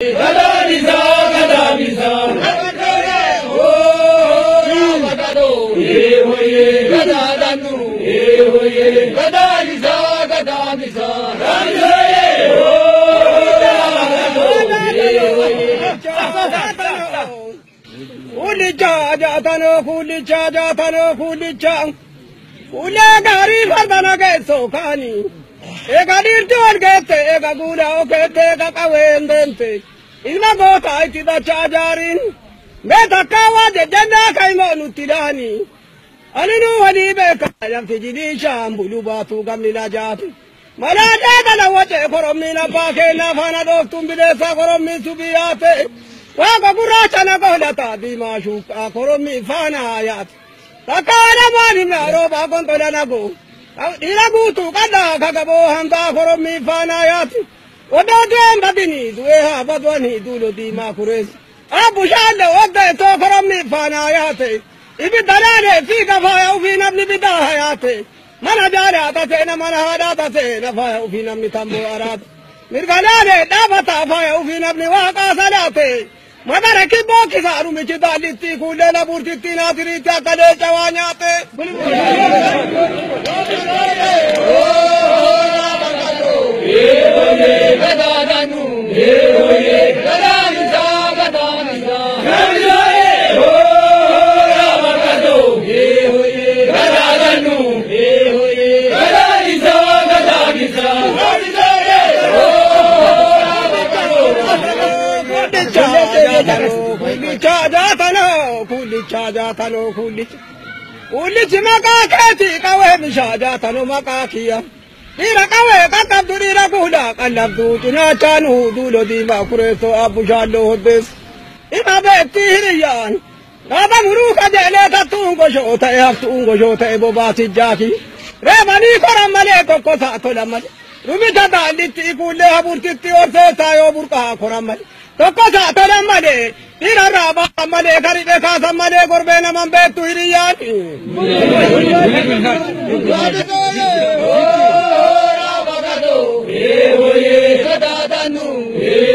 Gari fardana ke sokani, eka dirjon kete, eka gula kete, eka kawendente. Ina gota iti da chajarin, meta kawa de jenda kaimo nutirani. Alinu wani beka yam tijidi shambulu batu gamila jati. Malade kana wote koromi na pake na fana doktum bidesa koromi subiyate. Waka kuracha na kola tabi mashuka koromi fana ayati. Takana mani na roba kontola nago. Ila gutu kada kagabo handa koromi fana yati. Ododo mbadini duwe ha badwani dulo di makures. Abu shande ode to koromi fana yati. Ibi dalane fika faya ufina bni bidaha yati. Mana jara atate na mana hada atate na faya ufina bni tambo arate. Mirgalane dabata faya ufina bni waka salate. Madara kibo kisaru michi dalitti kule na burtitti na tiriti akade chawanyate. Kuli maka keti kawe mishaja tano maka kia. Dira kawe kakabdu dira kuda kalabdu tuna chanu dulo di makureso abu shalo hodes. Ima bekti hiriyan. Naba muru kajele tatungo shota tungo shota ebo basi jaki. Remani koramale koko sato lamale. Rumita daliti kule haburtiti orse tayo burka koramale. Toko sato lamale. Ira raba amale karibe kasa amale gorbe na mambetu hiriyan. Raba kado, hoye kada danu.